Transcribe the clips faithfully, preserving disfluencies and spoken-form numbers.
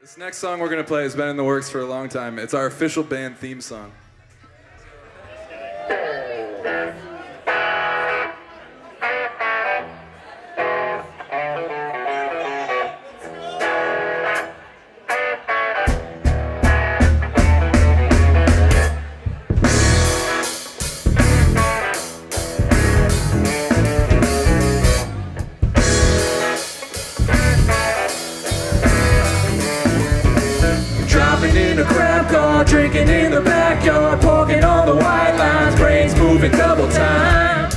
This next song we're going to play has been in the works for a long time. It's our official band theme song. In a crab car, drinking in the backyard, parking on the white lines, brains moving double time.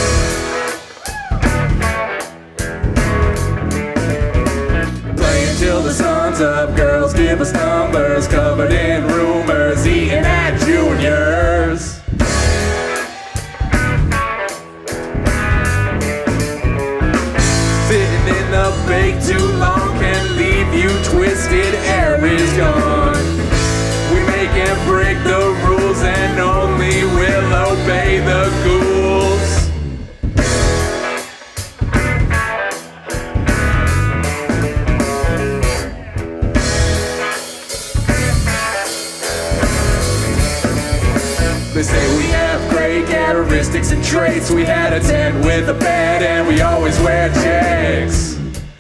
Playing till the sun's up, girls give us numbers, covered in rumors, eating at Juniors. Sitting in the bake too long can leave you twisted, air is gone. Can't break the rules and only will obey the ghouls. They say we have great characteristics and traits. We had a tent with a bed and we always wear Jegs.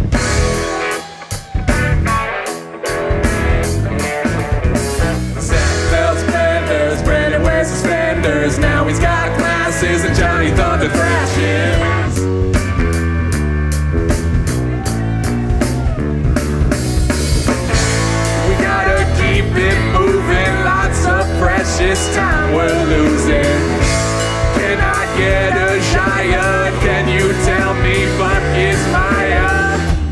Brennan wears suspenders, now he's got glasses and Johnny Thunder thrashes. We gotta keep it moving, lots of precious time we're losing. Can I get a jayeah? Can you tell me fuck is Maya?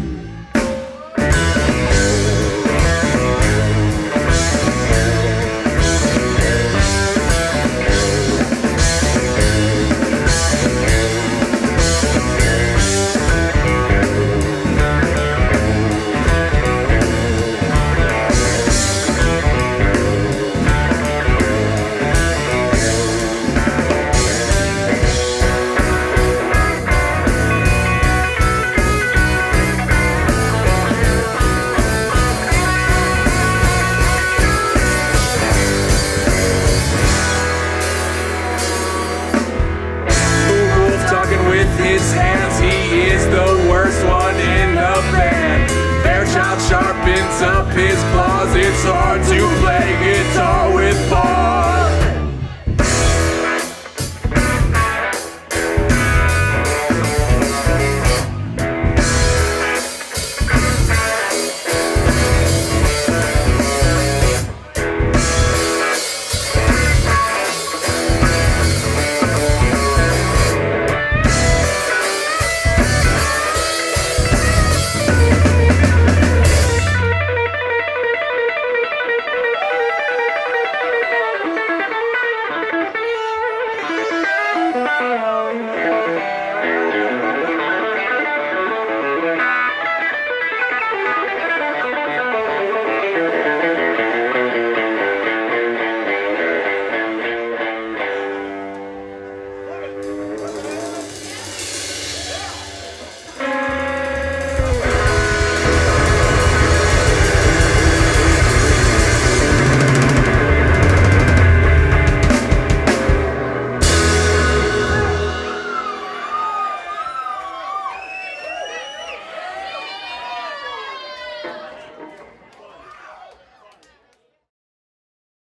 His hands, he is the worst one in the band. Fairchild sharpens up his claws, it's hard to play guitar with balls.